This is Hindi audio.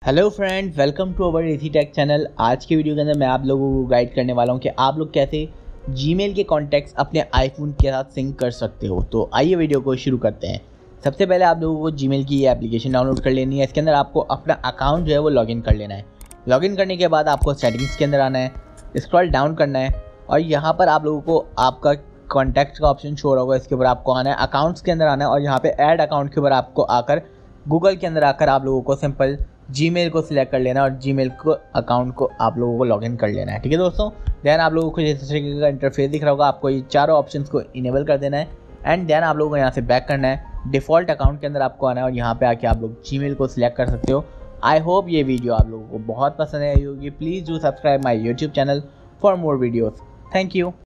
Hello friend, welcome to our easy tech channel. आज के वीडियो के अंदर मैं आप लोगों को गाइड करने वाला हूं कि आप लोग कैसे जीमेल के कॉन्टैक्ट्स अपने आईफोन के साथ सिंक कर सकते हो। तो आइए वीडियो को शुरू करते हैं। सबसे पहले आप लोगों को जीमेल की ये एप्लीकेशन डाउनलोड कर लेनी है। इसके अंदर आपको अपना अकाउंट जो है वो लॉगिन कर लेना है। लॉगिन करने के बाद आपको सेटिंग्स के अंदर आना है, स्क्रॉल डाउन करना है और यहाँ पर आप लोगों को आपका कॉन्टैक्ट का ऑप्शन शो होगा। इसके ऊपर आपको आना है, अकाउंट्स के अंदर आना है और यहाँ पे ऐड अकाउंट के ऊपर आपको आकर गूगल के अंदर आकर आप लोगों को सिंपल जीमेल को सिलेक्ट कर लेना और जीमेल को अकाउंट को आप लोगों को लॉगिन कर लेना है। ठीक है दोस्तों, देन आप लोगों को इस तरीके का इंटरफेस दिख रहा होगा। आपको ये चारों ऑप्शंस को इनेबल कर देना है एंड देन आप लोगों को यहाँ से बैक करना है। डिफ़ॉल्ट अकाउंट के अंदर आपको आना है और यहाँ पे आके आप लोग जीमेल को सिलेक्ट कर सकते हो। आई होप ये वीडियो आप लोगों को बहुत पसंद आई होगी। Please do subscribe my YouTube channel for more videos. Thank you.